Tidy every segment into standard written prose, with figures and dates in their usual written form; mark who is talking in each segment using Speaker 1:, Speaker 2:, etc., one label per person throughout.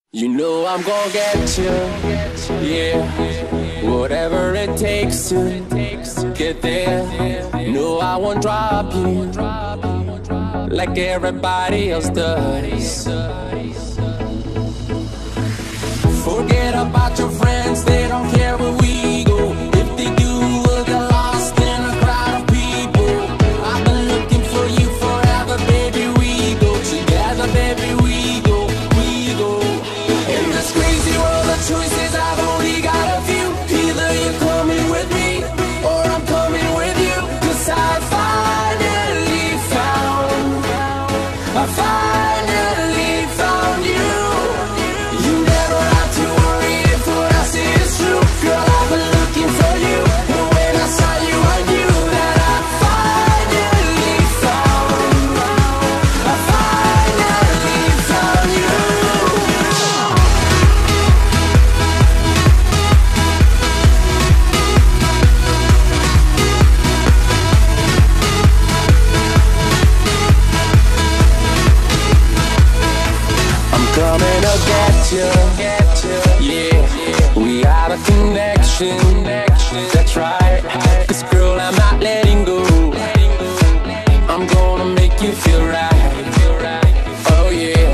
Speaker 1: You know I'm gonna get you, yeah. Whatever it takes to get there. No, I won't drop you like everybody else does. Forget about your friends, they don't care where we go. If they do, we'll get lost in a crowd of people. I've been looking for you forever, baby. We go together, baby. We go. In this crazy world of choices, I've only got a few. Either you're coming with me, or I'm coming with you. 'Cause I finally found you. You never have to worry if what I say is true. Girl, I've been looking for you, and when I saw you, I knew that I finally found you. Coming to get you, yeah. We have a connection, that's right. 'Cause girl, I'm not letting go. I'm gonna make you feel right. Oh yeah.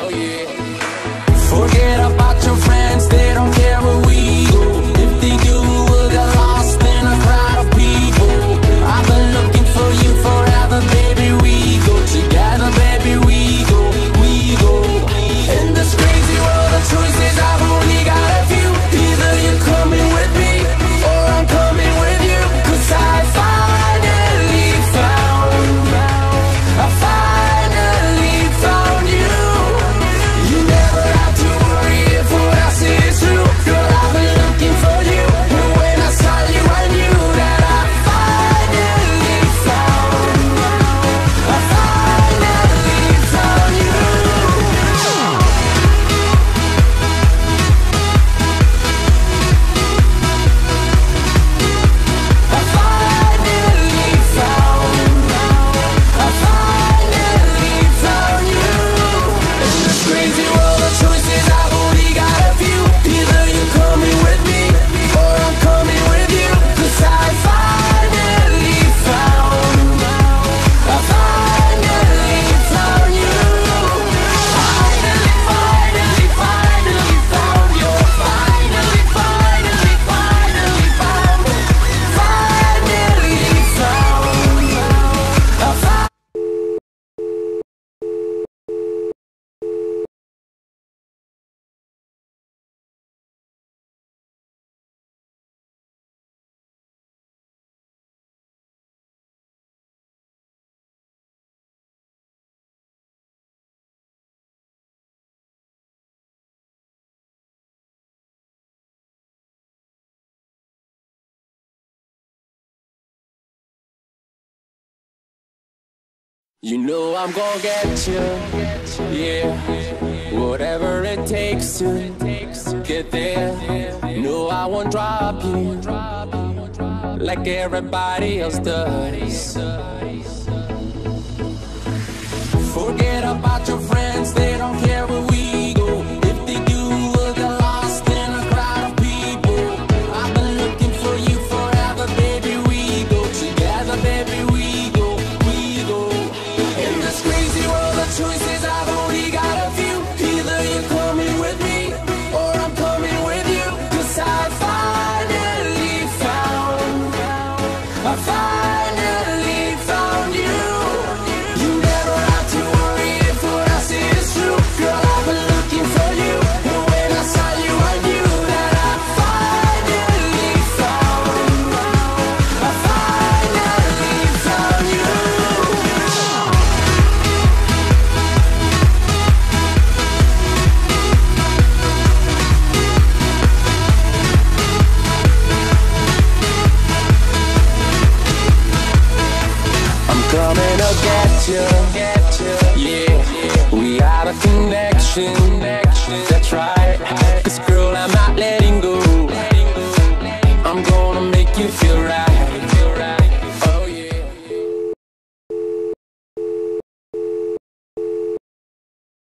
Speaker 1: Forget about your friends, they don't care where we go. If they do, we'll get lost in a crowd of people. I've been looking for you forever, baby. We go together, baby. We go. In this crazy world of choices, I've only got a few. Either you're coming with me, or I'm coming with you. 'Cause I finally found you. You never have to worry if what I say is true. Girl, I've been looking for you, and when I saw you, I knew that I finally found you. Crazy world of choices, I've only got a few. Either you're coming with me, or I'm coming with you. 'Cause I finally found you. Finally found you. Finally found you. Finally found You know I'm gonna get you, yeah. Whatever it takes to get there. No, I won't drop you like everybody else does. Forget about your friends, they don't care where we go. If they do, we'll get lost in a crowd of people. I've been looking for you forever, baby. We go together, baby. We go. In this crazy world of choices, I've only got a few. Either you're coming with me, or I'm coming with you. 'Cause I finally found you. You never have to worry if what I say is true. Girl, I've been looking for you, and when I saw you, I knew that I finally found you. Coming to get you, yeah. We have a connection, that's right. 'Cause girl, I'm